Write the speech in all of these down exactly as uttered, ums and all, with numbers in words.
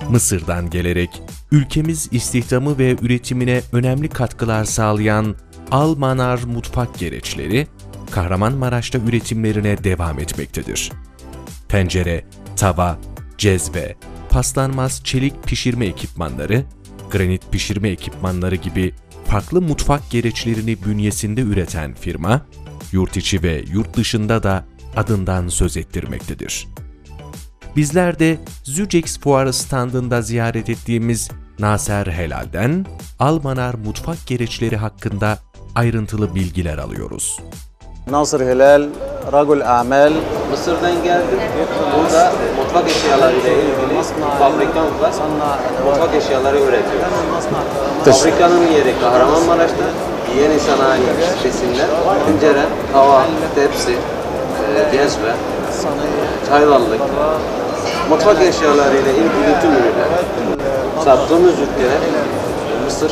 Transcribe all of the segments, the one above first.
Mısır'dan gelerek ülkemiz istihdamı ve üretimine önemli katkılar sağlayan Al-Manar mutfak gereçleri, Kahramanmaraş'ta üretimlerine devam etmektedir. Tencere, tava, cezve, paslanmaz çelik pişirme ekipmanları, granit pişirme ekipmanları gibi farklı mutfak gereçlerini bünyesinde üreten firma, yurt içi ve yurt dışında da adından söz ettirmektedir. Bizler de Zücex Fuarı standında ziyaret ettiğimiz Naser Helal'den Al-Manar mutfak gereçleri hakkında ayrıntılı bilgiler alıyoruz. Nasır Helal, Ragul Amel. Mısır'dan geldik. Burada mutfak eşyaları ile ilgili fabrikamız var. Mutfak eşyaları üretiyoruz. Fabrikanın yeri Kahramanmaraş'ta. Yeni sanayi sitesinde tencere, tava, tepsi, e, cezve, çaydanlık, mutfak eşyaları ile ilgili tüm ürünler. Sattığımız ülkeler Mısır,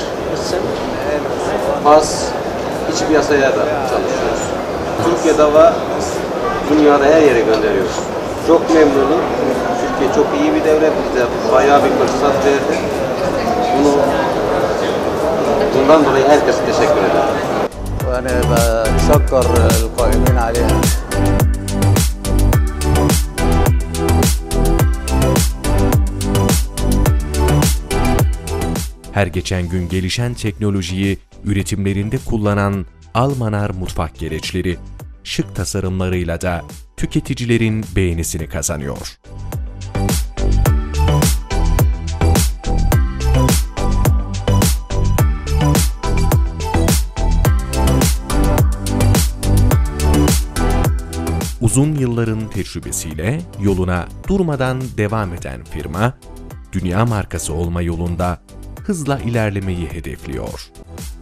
Fas, iç piyasaya da çalışıyoruz. Türkiye'de ve dünyada her yere gönderiyoruz. Çok memnunum. Türkiye çok iyi bir devlet, bize bayağı bir fırsat verdi. Bunu, bundan dolayı herkese teşekkür ederim. وأنا بشكر القائمين عليها. Her geçen gün gelişen teknolojiyi üretimlerinde kullanan Al-Manar mutfak gereçleri, şık tasarımlarıyla da tüketicilerin beğenisini kazanıyor. Uzun yılların tecrübesiyle yoluna durmadan devam eden firma, dünya markası olma yolunda hızla ilerlemeyi hedefliyor.